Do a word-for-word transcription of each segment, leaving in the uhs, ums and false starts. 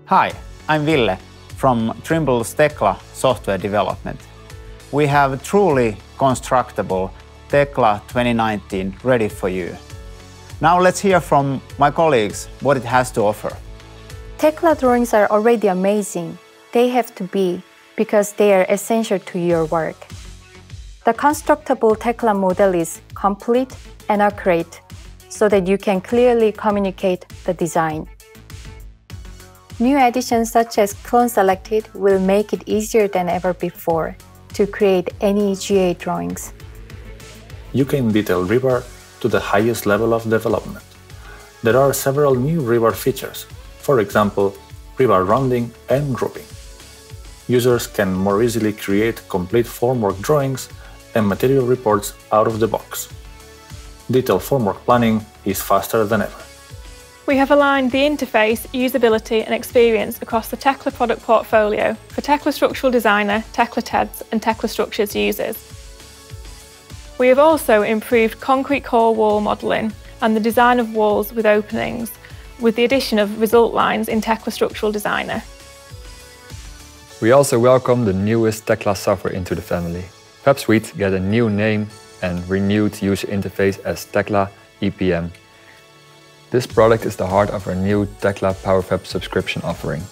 Hi, I'm Ville from Trimble's Tekla Software Development. We have a truly constructible Tekla twenty nineteen ready for you. Now let's hear from my colleagues what it has to offer. Tekla drawings are already amazing. They have to be, because they are essential to your work. The constructible Tekla model is complete and accurate, so that you can clearly communicate the design. New additions such as Clone Selected will make it easier than ever before to create any G A drawings. You can detail rebar to the highest level of development. There are several new rebar features, for example, rebar rounding and grouping. Users can more easily create complete formwork drawings and material reports out of the box. Detailed formwork planning is faster than ever. We have aligned the interface, usability and experience across the Tekla product portfolio for Tekla Structural Designer, Tekla Tedds and Tekla Structures users. We have also improved concrete core wall modelling and the design of walls with openings, with the addition of result lines in Tekla Structural Designer. We also welcome the newest Tekla software into the family. Fab Suite get a new name and renewed user interface as Tekla E P M. This product is the heart of our new Tekla PowerFab subscription offering.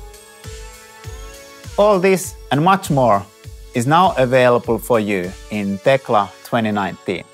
All this and much more is now available for you in Tekla twenty nineteen.